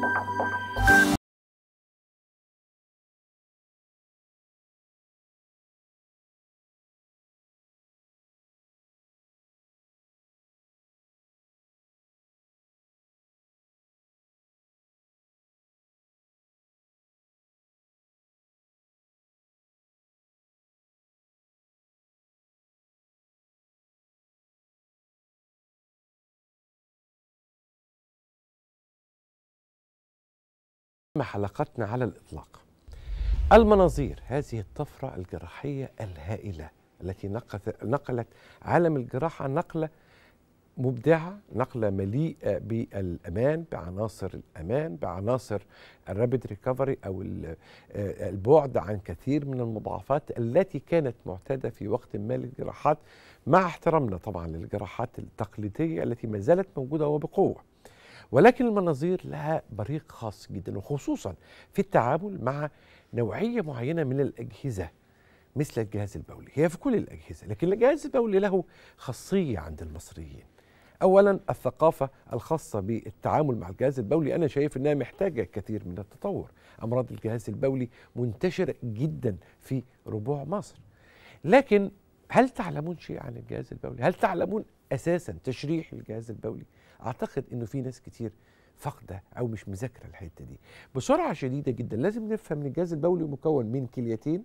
حلقتنا على الإطلاق المناظير، هذه الطفرة الجراحية الهائلة التي نقلت عالم الجراحة نقلة مبدعة، نقلة مليئة بالأمان، بعناصر الأمان، بعناصر الرابيد ريكفري أو البعد عن كثير من المضاعفات التي كانت معتادة في وقت ما للجراحات، مع احترامنا طبعا للجراحات التقليدية التي ما زالت موجودة وبقوة. ولكن المناظير لها بريق خاص جدا، وخصوصا في التعامل مع نوعية معينة من الأجهزة مثل الجهاز البولي. هي في كل الأجهزة، لكن الجهاز البولي له خاصية عند المصريين. أولا الثقافة الخاصة بالتعامل مع الجهاز البولي أنا شايف أنها محتاجة كثير من التطور. أمراض الجهاز البولي منتشرة جدا في ربوع مصر. لكن هل تعلمون شيء عن الجهاز البولي؟ هل تعلمون أساسا تشريح الجهاز البولي؟ أعتقد أنه في ناس كتير فاقدة أو مش مذاكرة الحتة دي. بسرعة شديدة جدا لازم نفهم أن الجهاز البولي مكون من كليتين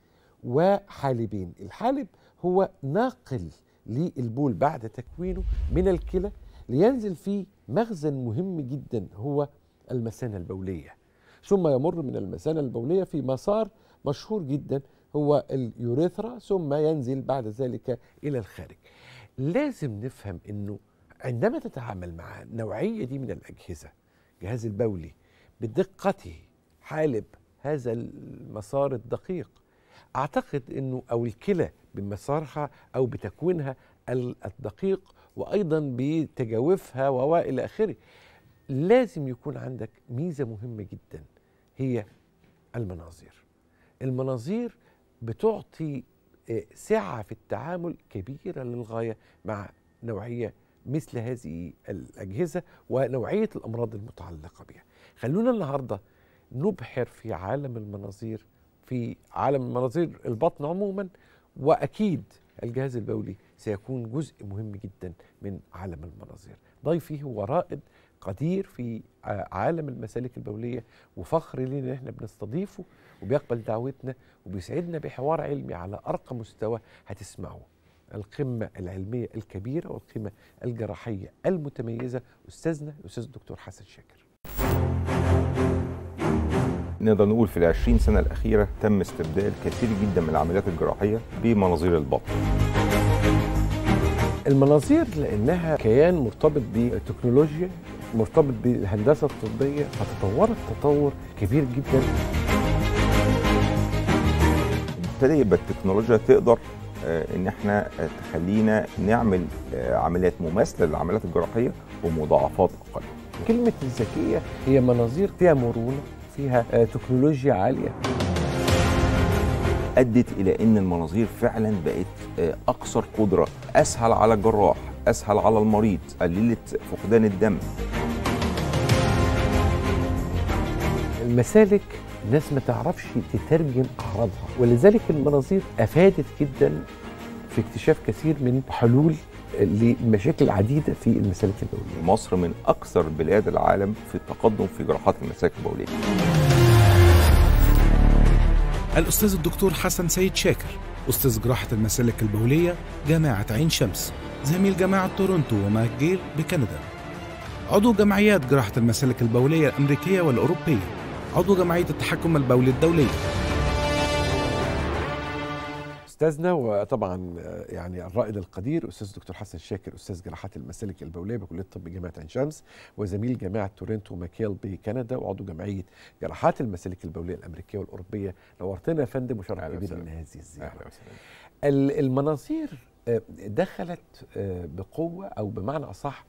وحالبين. الحالب هو ناقل للبول بعد تكوينه من الكلى لينزل في مخزن مهم جدا هو المثانة البولية، ثم يمر من المثانة البولية في مسار مشهور جدا هو اليوريثرا، ثم ينزل بعد ذلك إلى الخارج. لازم نفهم أنه عندما تتعامل مع النوعية دي من الأجهزة، جهاز البولي بدقته حالب هذا المسار الدقيق، أعتقد أنه أو الكلى بمسارها أو بتكوينها الدقيق وأيضا بتجاوفها وإلى آخره، لازم يكون عندك ميزة مهمة جدا هي المناظير. المناظير بتعطي سعة في التعامل كبيرة للغاية مع نوعية مثل هذه الأجهزة ونوعية الأمراض المتعلقة بها. خلونا النهاردة نبحر في عالم المناظير، في عالم المناظير البطن عموما، وأكيد الجهاز البولي سيكون جزء مهم جدا من عالم المناظير. ضيفي هو رائد قدير في عالم المسالك البولية، وفخر لنا ان احنا بنستضيفه وبيقبل دعوتنا وبيسعدنا بحوار علمي على أرقى مستوى هتسمعوه. القمة العلمية الكبيرة والقمة الجراحية المتميزة، أستاذنا الأستاذ الدكتور حسن شاكر. نقدر نقول في ال20 سنة الأخيرة تم استبدال كثير جدا من العمليات الجراحية بمناظير البطن. المناظير لأنها كيان مرتبط بالتكنولوجيا، مرتبط بالهندسة الطبية، فتطورت تطور كبير جدا. ابتدى يبقى التكنولوجيا تقدر ان احنا تخلينا نعمل عمليات مماثلة للعمليات الجراحية بمضاعفات أقل. كلمة الذكية هي مناظير فيها مرونة، فيها تكنولوجيا عالية، أدت إلى أن المناظير فعلا بقت أكثر قدرة، أسهل على الجراح، أسهل على المريض، قللت فقدان الدم. المسالك الناس ما تعرفش تترجم أعراضها، ولذلك المناظير أفادت جدا في اكتشاف كثير من حلول لمشاكل عديدة في المسالك البولية. مصر من أكثر بلاد العالم في التقدم في جراحات المسالك البولية. الأستاذ الدكتور حسن سيد شاكر، أستاذ جراحة المسالك البولية جامعة عين شمس، زميل جامعة تورونتو وماكجيل بكندا، عضو جمعيات جراحة المسالك البولية الأمريكية والأوروبية، عضو جمعية التحكم البولي الدولية. أستاذنا وطبعا يعني الرائد القدير أستاذ دكتور حسن شاكر، أستاذ جراحات المسالك البولية بكلية الطب جامعة عين شمس، وزميل جامعة تورنتو وماكيل بكندا، وعضو جمعية جراحات المسالك البولية الأمريكية والأوروبية. نورتنا يا فندم وشرف كبير من هذه الزيارة. المناظير دخلت بقوة، أو بمعنى أصح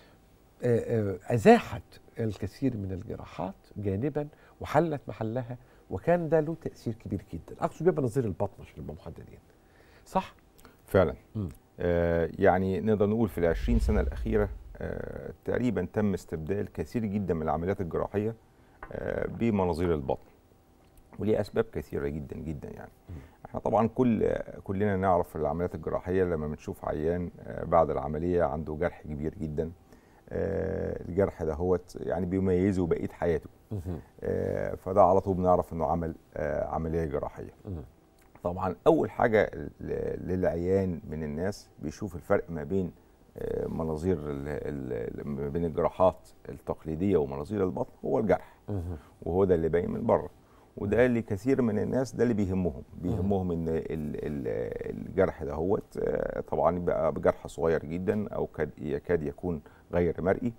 أزاحت الكثير من الجراحات جانبا وحلت محلها، وكان ده له تأثير كبير جدا. أقصد بيه مناظير البطن عشان نبقى محددين، صح؟ فعلا. يعني نقدر نقول في ال20 سنة الأخيرة تقريبا تم استبدال كثير جدا من العمليات الجراحيه بمناظير البطن، وليه اسباب كثيره جدا جدا. يعني احنا طبعا كلنا نعرف العمليات الجراحيه لما بنشوف عيان بعد العمليه عنده جرح كبير جدا، الجرح ده يعني بيميزه بقيه حياته، فده على طول بنعرف انه عمل عمليه جراحيه. طبعا اول حاجه للعيان من الناس بيشوف الفرق ما بين مناظير ما بين الجراحات التقليديه ومناظير البطن هو الجرح، وهو ده اللي باين من بره، وده اللي كثير من الناس ده اللي بيهمهم ان الجرح ده طبعا يبقى بجرح صغير جدا او يكاد يكون غير مرئي.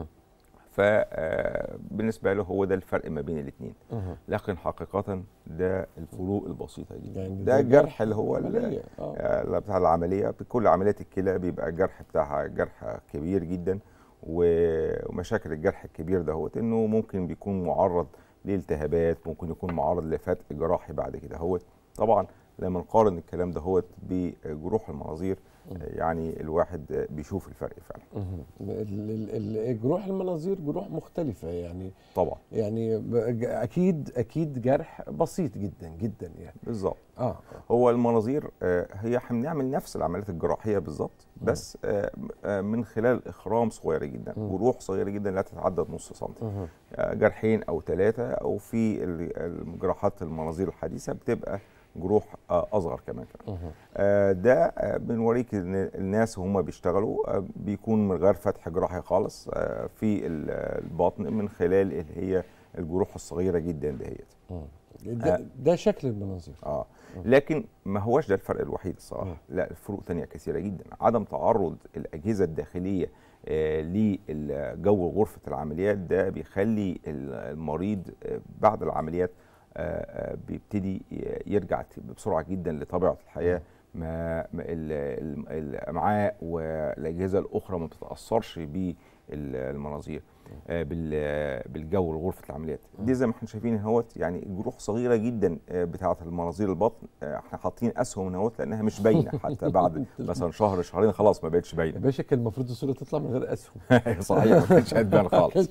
فبالنسبه له هو ده الفرق ما بين الاثنين، لكن حقيقه ده الفروق البسيطه جدا. يعني ده الجرح اللي هو بتاع العمليه، بكل عمليات الكلى بيبقى الجرح بتاعها جرح كبير جدا، ومشاكل الجرح الكبير ده انه ممكن بيكون معرض لالتهابات، ممكن يكون معرض لفتق جراحي بعد كده. طبعا لما نقارن الكلام ده بجروح المناظير يعني الواحد بيشوف الفرق فعلا. جروح المناظير جروح مختلفة يعني طبعا، يعني اكيد جرح بسيط جدا جدا يعني. بالظبط. هو المناظير هي بنعمل نفس العمليات الجراحية بالظبط، بس من خلال اخرام صغيرة جدا، جروح صغيرة جدا لا تتعدى نص سنتي، جرحين او 3، او في الجراحات المناظير الحديثة بتبقى جروح اصغر كمان. ده بنوريك ان الناس وهم بيشتغلوا بيكون من غير فتح جراحي خالص في البطن، من خلال اللي هي الجروح الصغيره جدا دهيت. ده شكل المناظير. لكن ما هوش ده الفرق الوحيد الصراحه، لا، الفروق تانية كثيره جدا. عدم تعرض الاجهزه الداخليه للجو غرفه العمليات ده بيخلي المريض بعد العمليات بيبتدي يرجع بسرعه جدا لطبيعه الحياه، ما الامعاء والاجهزه الاخرى ما بتتاثرش بالمناظير بالجو لغرفه العمليات دي. زي ما احنا شايفين يعني جروح صغيره جدا بتاعه المناظير البطن، احنا حاطين اسهم لانها مش باينه حتى بعد مثلا شهر شهرين خلاص ما بقتش باينه. يا باشا كان المفروض الصوره تطلع من غير اسهم. صحيح، ما كانش هتبان خالص.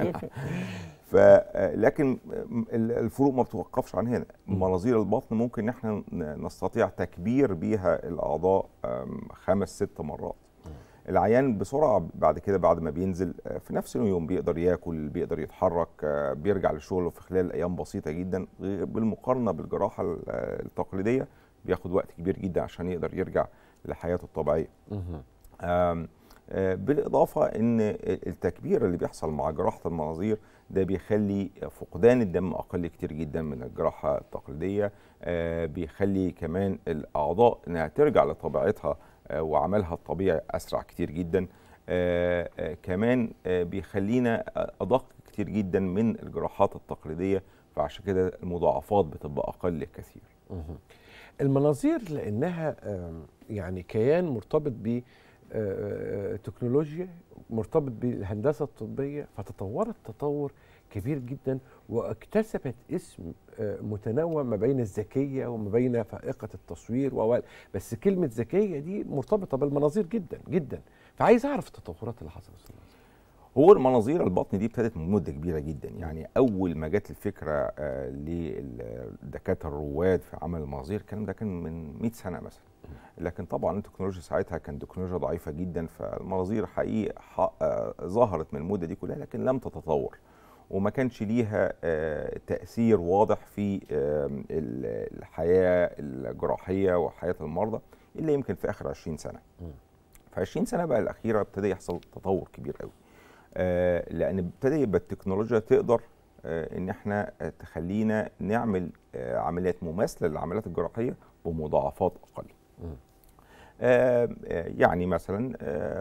لكن الفروق ما بتوقفش عن هنا. مناظير البطن ممكن ان احنا نستطيع تكبير بيها الاعضاء 5-6 مرات. العيان بسرعه بعد كده، بعد ما بينزل في نفس اليوم بيقدر ياكل، بيقدر يتحرك، بيرجع لشغله في خلال ايام بسيطه جدا، بالمقارنه بالجراحه التقليديه بياخد وقت كبير جدا عشان يقدر يرجع لحياته الطبيعيه. بالاضافه ان التكبير اللي بيحصل مع جراحه المناظير ده بيخلي فقدان الدم اقل كتير جدا من الجراحه التقليديه، بيخلي كمان الاعضاء انها ترجع لطبيعتها وعملها الطبيعي اسرع كتير جدا، كمان بيخلينا ادق كتير جدا من الجراحات التقليديه، فعشان كده المضاعفات بتبقى اقل كثير. المناظير لانها يعني كيان مرتبط ب تكنولوجيا، مرتبط بالهندسه الطبيه، فتطورت تطور كبير جدا، واكتسبت اسم متنوع ما بين الذكيه وما بين فائقه التصوير بس كلمه ذكيه دي مرتبطه بالمناظير جدا جدا. فعايز اعرف التطورات اللي حصلت. هو المناظير البطن دي ابتدت من مده كبيره جدا، يعني اول ما جت الفكره للدكاتره الرواد في عمل المناظير الكلام ده كان من 100 سنه مثلا، لكن طبعا التكنولوجيا ساعتها كانت تكنولوجيا ضعيفه جدا، فالمناظير حقيقي ظهرت من المده دي كلها لكن لم تتطور، وما كانش ليها تاثير واضح في الحياه الجراحيه وحياه المرضى الا يمكن في اخر 20 سنه. في 20 سنه بقى الاخيره ابتدى يحصل تطور كبير قوي، لان ابتدى يبقى التكنولوجيا تقدر ان احنا تخلينا نعمل عمليات مماثله للعمليات الجراحيه بمضاعفات اقل. يعني مثلا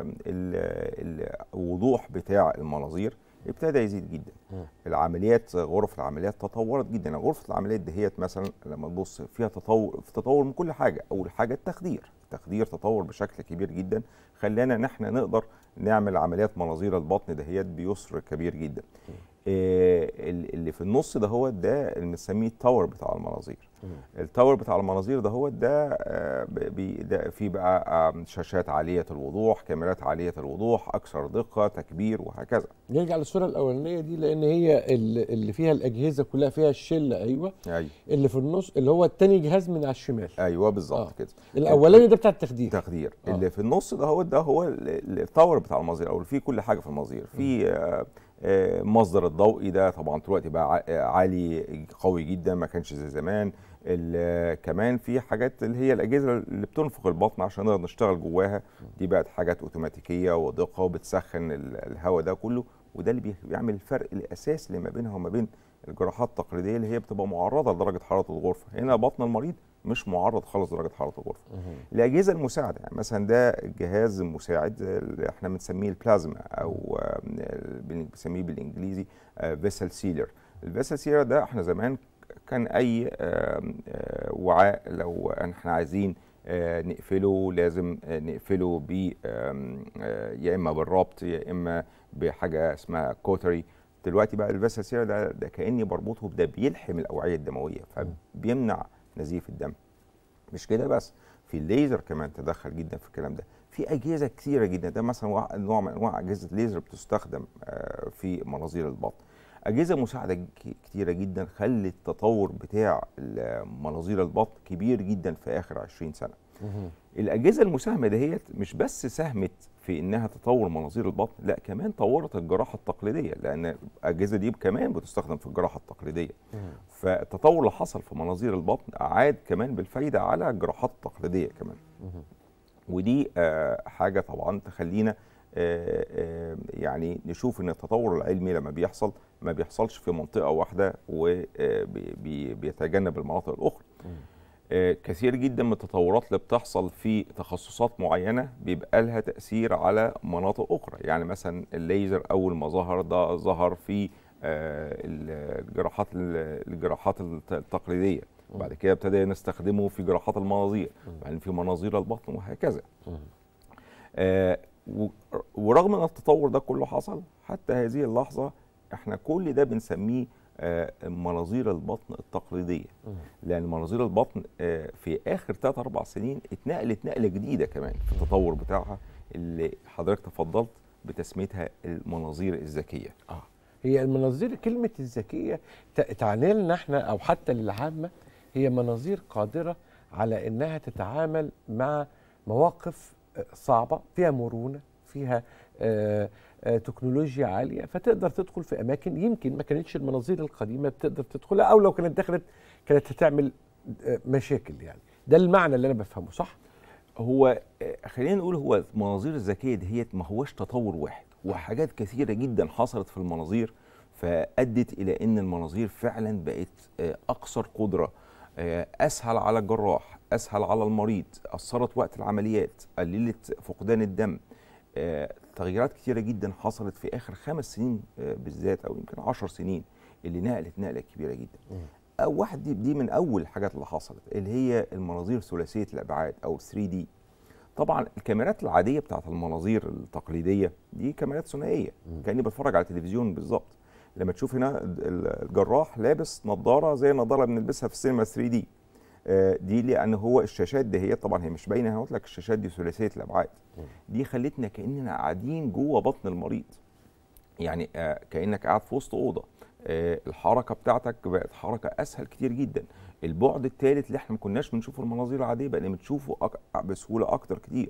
الوضوح بتاع المناظير ابتدى يزيد جدا. العمليات، غرف العمليات تطورت جدا. غرفه العمليات دهيت مثلا لما تبص فيها تطور من كل حاجه. اول حاجه التخدير تطور بشكل كبير جدا، خلانا ان احنا نقدر نعمل عمليات مناظير البطن دهيت بيسر كبير جدا. اللي في النص ده هو ده اللي بنسميه التاور بتاع المناظير. التاور بتاع المناظير ده هو ده فيه بقى شاشات عاليه الوضوح، كاميرات عاليه الوضوح، اكثر دقه، تكبير، وهكذا. نرجع للصوره الاولانيه دي لان هي اللي فيها الاجهزه كلها، فيها الشله. ايوه اللي في النص اللي هو الثاني جهاز من على الشمال. ايوه بالظبط كده. الاولاني ده بتاع التخدير. اللي في النص ده هو التاور بتاع المناظير، او فيه كل حاجه في المناظير. في مصدر الضوئي ده طبعا دلوقتي بقى عالي قوي جدا، ما كانش زي زمان. كمان في حاجات اللي هي الاجهزه اللي بتنفخ البطن عشان نقدر نشتغل جواها، دي بقت حاجات اوتوماتيكيه ودقه وبتسخن الهواء ده كله، وده اللي بيعمل الفرق الاساسي اللي ما بينها وما بين الجراحات التقليديه اللي هي بتبقى معرضه لدرجه حراره الغرفه. هنا بطن المريض مش معرض خالص لدرجه حراره الغرفه. الاجهزه المساعده يعني مثلا ده الجهاز المساعد اللي احنا بنسميه البلازما، او بنسميه بالانجليزي فيسل سيلر. الفيسل سيلر ده احنا زمان كان اي وعاء لو احنا عايزين نقفله لازم نقفله ب يا اما بالربط يا اما بحاجه اسمها كوتري. دلوقتي بقى الفيسل سيلر ده كاني بربطه، ده بيلحم الاوعيه الدمويه فبيمنع نزيف الدم. مش كده بس، في الليزر كمان تدخل جدا في الكلام ده. في اجهزه كثيره جدا، ده مثلا نوع من انواع اجهزه الليزر بتستخدم في مناظير البطن. اجهزه مساعده كتيره جدا خلت التطور بتاع مناظير البطن كبير جدا في اخر 20 سنه. الاجهزه المساهمه دهيت مش بس ساهمت في انها تطور مناظير البطن، لا كمان طورت الجراحه التقليديه، لان الاجهزه دي كمان بتستخدم في الجراحه التقليديه. فالتطور اللي حصل في مناظير البطن اعاد كمان بالفايده على الجراحات التقليديه كمان. ودي حاجه طبعا تخلينا يعني نشوف ان التطور العلمي لما بيحصل ما بيحصلش في منطقه واحده وبيتجنب المناطق الاخرى. كثير جدا من التطورات اللي بتحصل في تخصصات معينه بيبقى لها تاثير على مناطق اخرى. يعني مثلا الليزر اول ما ظهر ده ظهر في الجراحات التقليديه، بعد كده ابتدى نستخدمه في جراحات المناظير، بعدين في مناظير البطن وهكذا. ورغم ان التطور ده كله حصل حتى هذه اللحظه احنا كل ده بنسميه مناظير البطن التقليديه، لان مناظير البطن في اخر 3-4 سنين اتنقلت نقله جديده كمان في التطور بتاعها اللي حضرتك تفضلت بتسميتها المناظير الذكيه. هي المناظير كلمه الذكيه تعني لنا احنا او حتى للعامه هي مناظير قادره على انها تتعامل مع مواقف صعبه فيها مرونه، فيها تكنولوجيا عاليه، فتقدر تدخل في اماكن يمكن ما كانتش المناظير القديمه بتقدر تدخلها، او لو كانت دخلت كانت هتعمل مشاكل. يعني ده المعنى اللي انا بفهمه، صح؟ هو خلينا نقول هو المناظير الذكيه ديت ما هوش تطور واحد، وحاجات كثيره جدا حصلت في المناظير فادت الى ان المناظير فعلا بقت اكثر قدره، اسهل على الجراح، اسهل على المريض، اثرت وقت العمليات، قللت فقدان الدم. تغييرات كتيره جدا حصلت في اخر 5 سنين بالذات، او يمكن 10 سنين اللي نقلت نقله كبيره جدا. واحد دي من اول الحاجات اللي حصلت اللي هي المناظير ثلاثيه الابعاد او 3D. طبعا الكاميرات العاديه بتاعت المناظير التقليديه دي كاميرات ثنائيه، كاني بتفرج على تلفزيون بالظبط. لما تشوف هنا الجراح لابس نظاره زي النظاره اللي بنلبسها في السينما 3D، دي لان هو الشاشات دي هي طبعا هي مش باينه، انا قلت لك الشاشات دي ثلاثيه الابعاد، دي خلتنا كاننا قاعدين جوه بطن المريض، يعني كانك قاعد في وسط اوضه. الحركه بتاعتك بقت حركه اسهل كتير جدا. البعد الثالث اللي احنا ما كناش بنشوفه المناظير العاديه بقينا بنشوفه بسهوله اكتر كتير.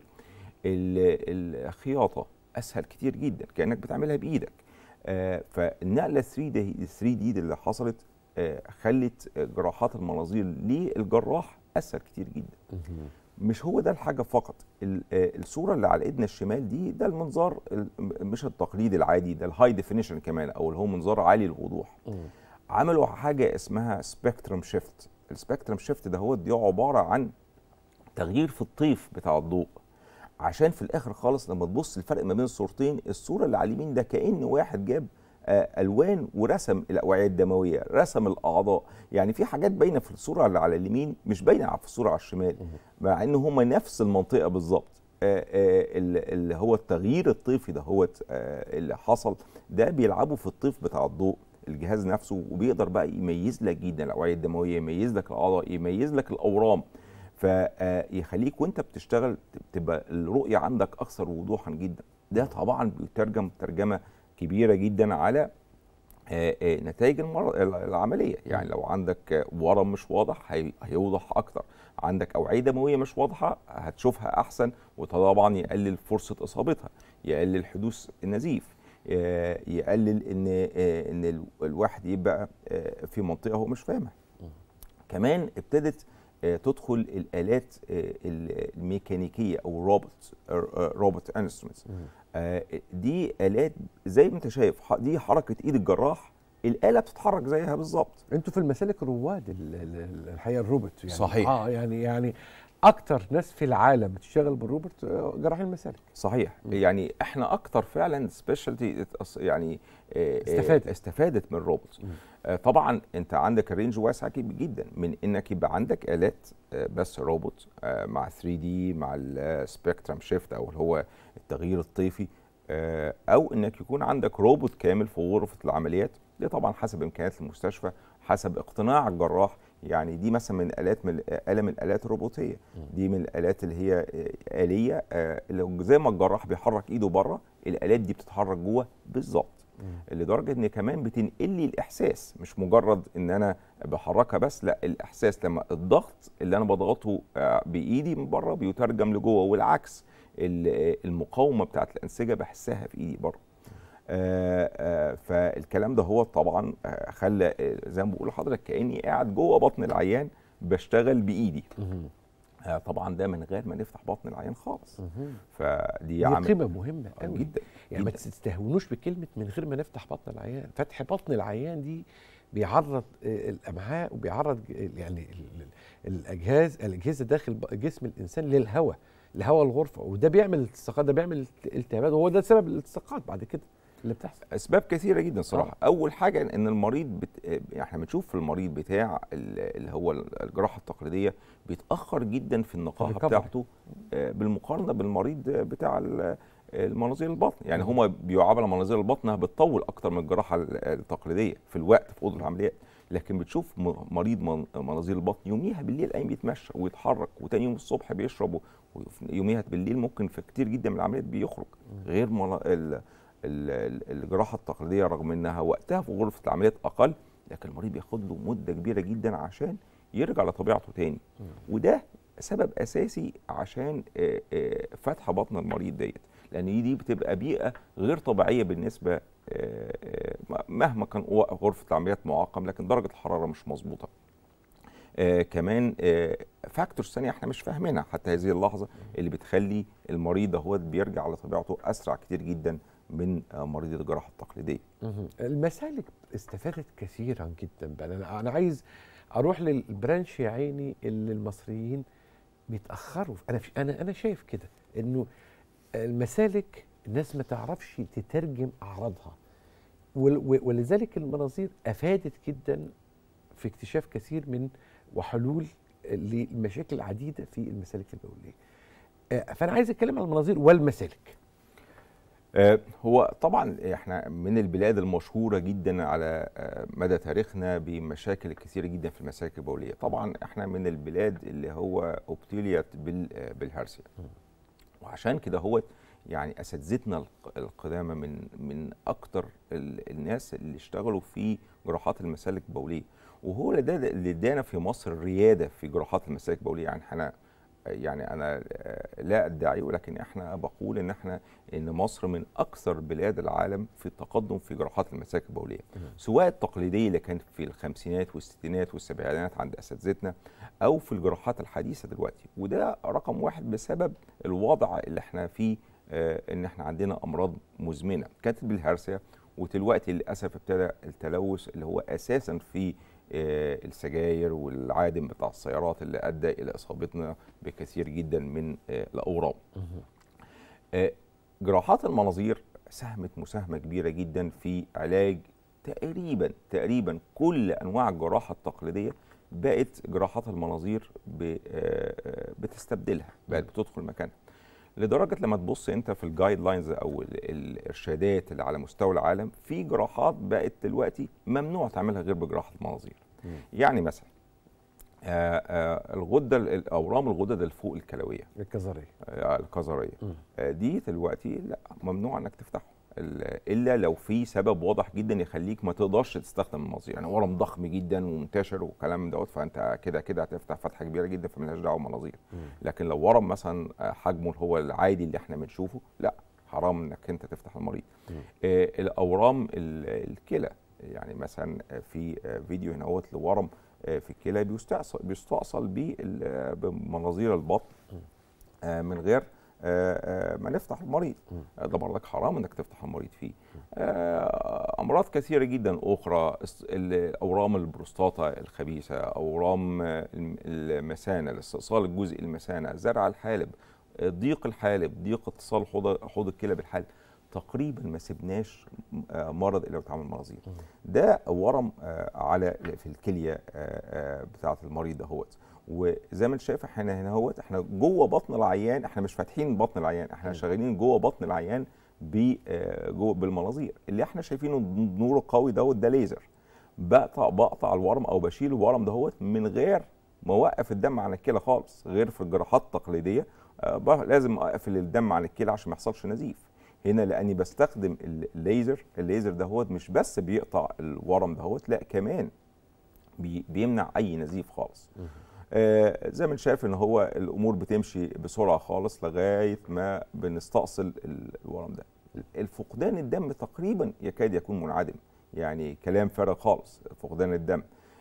الخياطه اسهل كتير جدا كانك بتعملها بايدك. فالنقله 3 دي اللي حصلت خلت جراحات المناظير للجراح اسهل كتير جدا. مش هو ده الحاجه فقط، الصوره اللي على ايدنا الشمال دي ده المنظار مش التقليدي العادي، ده الهاي ديفينيشن كمان، او اللي هو منظار عالي الوضوح. عملوا حاجه اسمها سبيكترم شيفت. السبيكترم شيفت ده هو دي عباره عن تغيير في الطيف بتاع الضوء، عشان في الاخر خالص لما تبص الفرق ما بين الصورتين، الصوره اللي على اليمين ده كأن واحد جاب الوان ورسم الاوعيه الدمويه، رسم الاعضاء. يعني في حاجات باينه في الصوره اللي على اليمين مش باينه في الصوره على الشمال، مع ان هم نفس المنطقه بالظبط. اللي هو التغيير الطيفي ده هو اللي حصل ده بيلعبوا في الطيف بتاع الضوء، الجهاز نفسه، وبيقدر بقى يميز لك جدا الاوعيه الدمويه، يميز لك الاعضاء، يميز لك الاورام، فيخليك وانت بتشتغل تبقى الرؤيه عندك اكثر وضوحا جدا. ده طبعا بيترجم ترجمه كبيره جدا على نتائج العمليه. يعني لو عندك ورم مش واضح هيوضح اكتر، عندك اوعيه دمويه مش واضحه هتشوفها احسن، وطبعا يقلل فرصه اصابتها، يقلل حدوث النزيف، يقلل ان الواحد يبقى في منطقه هو مش فاهمها. كمان ابتدت تدخل الالات الميكانيكيه او روبوت انسترومنتس. دي الات زي ما انت شايف، دي حركه ايد الجراح، الاله بتتحرك زيها بالظبط. انتوا في المسالك رواد الحقيقه الروبوت يعني. صحيح. يعني اكتر ناس في العالم بتشتغل بالروبوت جراحين المسالك. صحيح. يعني احنا اكتر فعلا سبيشالتي يعني استفادت من الروبوت. طبعا انت عندك الرينج واسع جدا من انك يبقى عندك الات بس روبوت مع 3 دي مع السبيكترم شيفت او اللي هو التغيير الطيفي، او انك يكون عندك روبوت كامل في غرفه العمليات. دي طبعا حسب امكانيات المستشفى، حسب اقتناع الجراح. يعني دي مثلا من آلة من الآلات الروبوتية، دي من الآلات اللي هي آلية، اللي زي ما الجراح بيحرك ايده بره، الآلات دي بتتحرك جوه بالظبط، لدرجة ان كمان بتنقل لي الإحساس، مش مجرد ان انا بحركها بس، لا، الإحساس لما الضغط اللي انا بضغطه بإيدي من بره بيترجم لجوه، والعكس المقاومة بتاعت الأنسجة بحسها في ايدي بره. فالكلام ده هو طبعا خلى زي ما بقول لحضرتك كاني قاعد جوه بطن العيان بشتغل بايدي. طبعا ده من غير ما نفتح بطن العيان خالص. دي قيمه مهمه قوي جدا يعني. ما تستهونوش بكلمه من غير ما نفتح بطن العيان. فتح بطن العيان دي بيعرض الامعاء وبيعرض يعني الاجهزه داخل جسم الانسان للهواء الغرفه، وده بيعمل التصاقات، ده بيعمل التهابات، وهو ده سبب الالتصاقات بعد كده اللي بتحصل. اسباب كثيره جدا صراحه. اول حاجه ان المريض احنا بنشوف في المريض بتاع اللي هو الجراحه التقليديه بيتاخر جدا في النقاهه بتاعته بالمقارنه بالمريض بتاع المناظير البطن. يعني هما بيعاملوا مناظير البطن بتطول اكتر من الجراحه التقليديه في الوقت في اوضه العمليات، لكن بتشوف مريض مناظير البطن يوميها بالليل قايم يتمشى ويتحرك، وتاني يوم الصبح بيشرب، ويوميها بالليل ممكن في كتير جدا من العمليات بيخرج. غير الجراحه التقليديه رغم انها وقتها في غرفه العمليات اقل، لكن المريض بياخد له مده كبيره جدا عشان يرجع لطبيعته تاني. وده سبب اساسي عشان فتح بطن المريض ديت، لان دي بتبقى بيئه غير طبيعيه بالنسبه مهما كان غرفه العمليات معقم، لكن درجه الحراره مش مظبوطه. كمان فاكتورز ثانيه احنا مش فاهمينها حتى هذه اللحظه، اللي بتخلي المريض هو بيرجع لطبيعته اسرع كتير جدا من مريض الجراحه التقليديه. المسالك استفادت كثيرا جدا بقى. انا عايز اروح للبرانش يا عيني اللي المصريين بيتاخروا. انا شايف كده انه المسالك الناس ما تعرفش تترجم اعراضها، ولذلك المناظير افادت جدا في اكتشاف كثير من وحلول لمشاكل عديده في المسالك البوليه. فانا عايز اتكلم عن المناظير والمسالك. هو طبعا احنا من البلاد المشهوره جدا على مدى تاريخنا بمشاكل كثيره جدا في المسالك البوليه. طبعا احنا من البلاد اللي هو ابتليت بالهرسيا، وعشان كده هو يعني اساتذتنا القدامى من اكتر الناس اللي اشتغلوا في جراحات المسالك البوليه، وهو اللي ادانا في مصر الرياده في جراحات المسالك البوليه. يعني انا لا ادعي، ولكن احنا بقول ان مصر من اكثر بلاد العالم في التقدم في جراحات المسالك البوليه، سواء التقليديه اللي كانت في الخمسينات والستينات والسبعينات عند اساتذتنا، او في الجراحات الحديثه دلوقتي. وده رقم واحد بسبب الوضع اللي احنا فيه، ان احنا عندنا امراض مزمنه كانت بالهرسيا، ودلوقتي للاسف ابتدى التلوث اللي هو اساسا في السجاير والعادم بتاع السيارات اللي ادى الى اصابتنا بكثير جدا من الاورام. جراحات المناظير ساهمت مساهمه كبيره جدا في علاج تقريبا كل انواع الجراحه التقليديه. بقت جراحات المناظير بتستبدلها، بقت بتدخل مكانها. لدرجه لما تبص انت في الجايد لاينز او الارشادات اللي على مستوى العالم، في جراحات بقت دلوقتي ممنوع تعملها غير بجراحه المناظير. يعني مثلا اورام الغدد الفوق الكلويه الكظريه دي دلوقتي لا، ممنوع انك تفتحه الا لو في سبب واضح جدا يخليك ما تقدرش تستخدم المناظير، يعني ورم ضخم جدا ومنتشر والكلام دوت، فانت كده هتفتح فتحه كبيره جدا فمالهاش دعوه بالمناظير. لكن لو ورم مثلا حجمه هو العادي اللي احنا بنشوفه، لا، حرام انك انت تفتح المريض. الاورام الكلى، يعني مثلا في فيديو هنا اهوت لورم في الكلى بيستأصل بمناظير البطن من غير ما نفتح المريض. ده برضك حرام انك تفتح المريض فيه. امراض كثيره جدا اخرى، اورام البروستاتا الخبيثه، اورام المثانه، الاستئصال الجزئي المثانه، زرع الحالب، ضيق الحالب، ضيق اتصال حوض الكلى بالحالب، تقريبا ما سبناش مرض الا وتعمل مناظير. ده ورم في الكليه بتاعه المريض دهوت. وزي ما انت شايف احنا هنا اهوت، احنا جوه بطن العيان، احنا مش فاتحين بطن العيان، احنا شغالين جوه بطن العيان جوه بالمناظير اللي احنا شايفينه نوره قوي دوت، ده ليزر. بقطع الورم او بشيل الورم دهوت من غير ما اوقف الدم عن الكلى خالص، غير في الجراحات التقليديه لازم اقفل الدم عن الكلى عشان ما يحصلش نزيف. هنا لاني بستخدم الليزر دهوت مش بس بيقطع الورم دهوت، لا كمان بيمنع اي نزيف خالص. زي ما انت شايف ان هو الامور بتمشي بسرعه خالص لغايه ما بنستأصل الورم ده. الفقدان الدم تقريبا يكاد يكون منعدم، يعني كلام فارغ خالص فقدان الدم.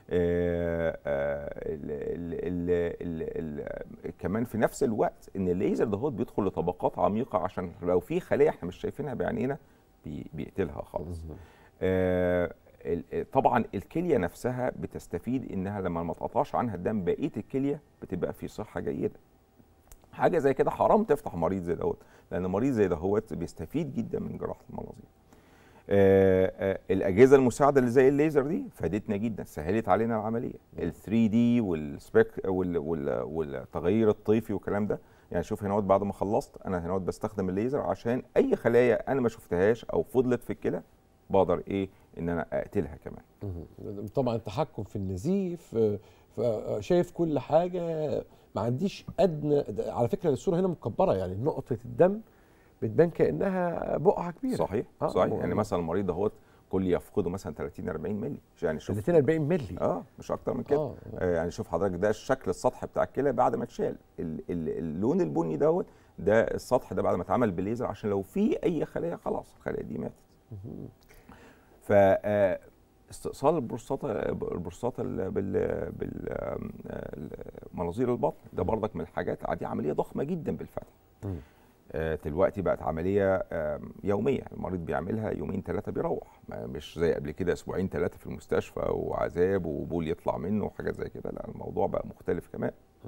كمان في نفس الوقت ان الليزر دهوت بيدخل لطبقات عميقه، عشان لو في خليه احنا مش شايفينها بعينينا بيقتلها خالص. طبعا الكليه نفسها بتستفيد انها لما ما تقطعش عنها الدم، بقيه الكليه بتبقى في صحه جيده. حاجه زي كده حرام تفتح مريض زي دوت، لان مريض زي دهوت بيستفيد جدا من جراحه المناظير. الاجهزه المساعده اللي زي الليزر دي فادتنا جدا، سهلت علينا العمليه. ال 3 دي والتغيير الطيفي والكلام ده، يعني شوف هنا بعد ما خلصت انا هنا بستخدم الليزر عشان اي خلايا انا ما شفتهاش او فضلت في الكلى بقدر ان انا اقتلها كمان. طبعا التحكم في النزيف، شايف كل حاجه، ما عنديش ادنى. على فكره الصوره هنا مكبره، يعني نقطه الدم بتبان كانها بقعه كبيره. صحيح صحيح. يعني مثلا المريض دهوت كل يفقده مثلا 30-40 مللي، يعني شوف 30-40 مللي مش اكتر من كده. يعني شوف حضرتك ده الشكل السطح بتاع الكلى بعد ما اتشال. اللون البني دوت ده السطح ده بعد ما اتعمل بالليزر، عشان لو في اي خلايا خلاص الخلايا دي ماتت. استئصال البروستاتا بالمناظير البطن ده برضك من الحاجات، دي عمليه ضخمه جدا بالفتح. دلوقتي بقت عمليه يوميه، المريض بيعملها يومين 3 بيروح، مش زي قبل كده اسبوعين 3 في المستشفى وعذاب وبول يطلع منه وحاجات زي كده. لا، الموضوع بقى مختلف كمان.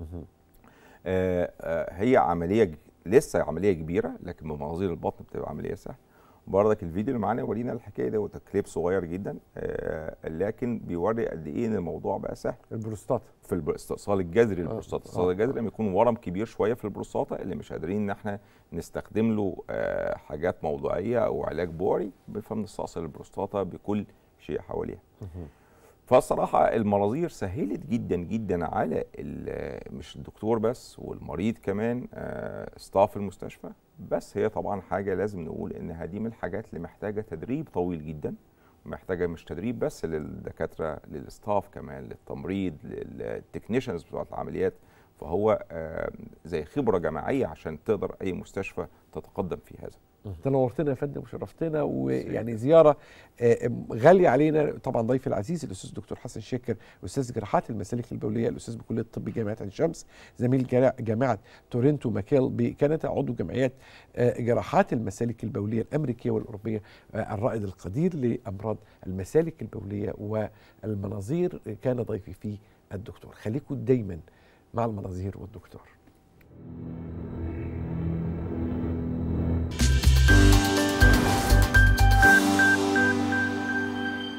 هي عمليه لسه عمليه كبيره، لكن بمناظير البطن بتبقى عمليه سهله. برضك الفيديو اللي معانا يورينا الحكايه ده، وتكليب صغير جدا لكن بيوري قد ايه ان الموضوع بقى سهل. البروستاتا في الاستئصال الجذري للبروستاتا، الاستئصال الجذري لما يكون ورم كبير شويه في البروستاتا اللي مش قادرين ان احنا نستخدم له حاجات موضعيه او علاج بوري، فبنستأصل البروستاتا بكل شيء حواليها. فالصراحه المناظير سهلت جدا جدا على مش الدكتور بس والمريض كمان، ستاف المستشفى. بس هي طبعا حاجه لازم نقول انها دي من الحاجات اللي محتاجه تدريب طويل جدا، محتاجه مش تدريب بس للدكاتره، للستاف كمان، للتمريض، للتكنيشنز بتوع العمليات. فهو زي خبره جماعيه عشان تقدر اي مستشفى تتقدم في هذا. تنورتنا يا فندم وشرفتنا، ويعني زياره غاليه علينا. طبعا ضيفي العزيز الاستاذ الدكتور حسن شاكر، استاذ جراحات المسالك البوليه، الاستاذ بكليه الطب جامعه عين شمس، زميل جامعه تورنتو ماكيل بكندا، عضو جمعيات جراحات المسالك البوليه الامريكيه والاوروبيه، الرائد القدير لامراض المسالك البوليه والمناظير، كان ضيفي فيه الدكتور. خليكم دايما مع المناظير والدكتور.